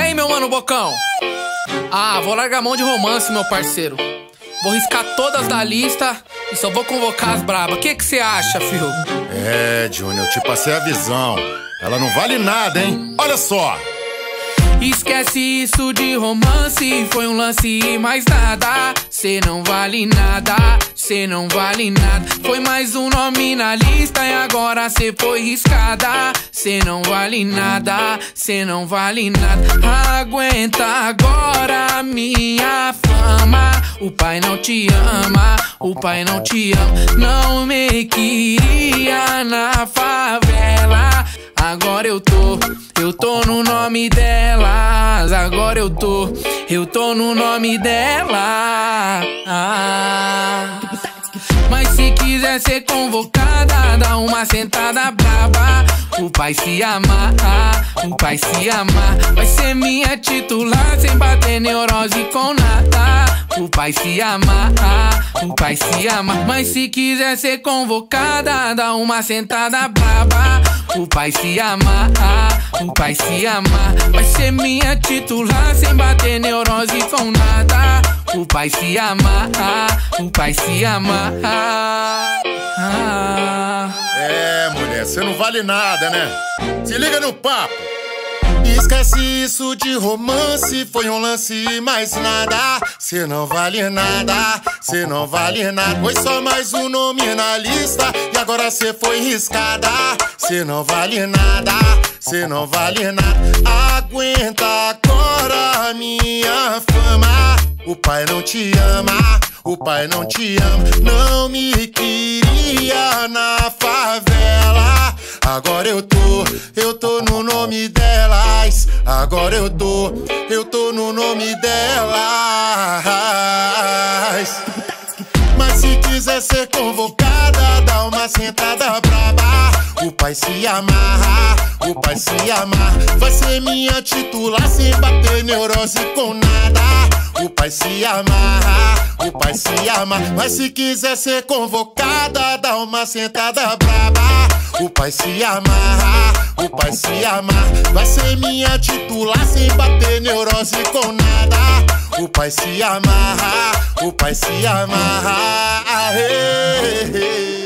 aí, meu mano Bocão? Ah, vou largar a mão de romance, meu parceiro. Vou riscar todas da lista e só vou convocar as brabas. O que cê acha, filho? É, Júnior, eu te passei a visão. Ela não vale nada, hein? Olha só! Esquece isso de romance, foi um lance e mais nada. Cê não vale nada, cê não vale nada. Foi mais um nome na lista e agora cê foi riscada. Cê não vale nada, cê não vale nada. Aguenta agora a minha fama. O pai não te ama, o pai não te ama. Não me queria na favela. Agora eu tô no nome delas. Agora eu tô no nome dela. Mas se quiser ser convocada, dá uma sentada braba. O pai se amar, o pai se amar. Vai ser minha titular, sem bater neurose com nada. O pai se amar, o pai se amar. Mas se quiser ser convocada, dá uma sentada braba. O pai se amar, o pai se amar. Vai ser minha titular, sem bater neurose com nada. O pai se amar, o pai se amar. É, mulher, você não vale nada, né? Se liga no papo. Esquece isso de romance, foi um lance e mais nada. Cê não vale nada, cê não vale nada. Foi só mais um nome na lista e agora cê foi riscada. Cê não vale nada, cê não vale nada. Aguenta agora a minha fama. O pai não te ama, o pai não te ama. Não me queria na favela. Agora eu tô no nome delas. Agora eu tô no nome delas. Mas se quiser ser convocada, dá uma sentada braba. O pai se amarra, o pai se amarra. Vai ser minha titular, sem bater neurose com nada. O pai se amarra, o pai se amarra. Mas se quiser ser convocada, dá uma sentada braba. O pai se amarra, o pai se amarra. Vai ser minha titular, sem bater neurose com nada. O pai se amarra, o pai se amarra.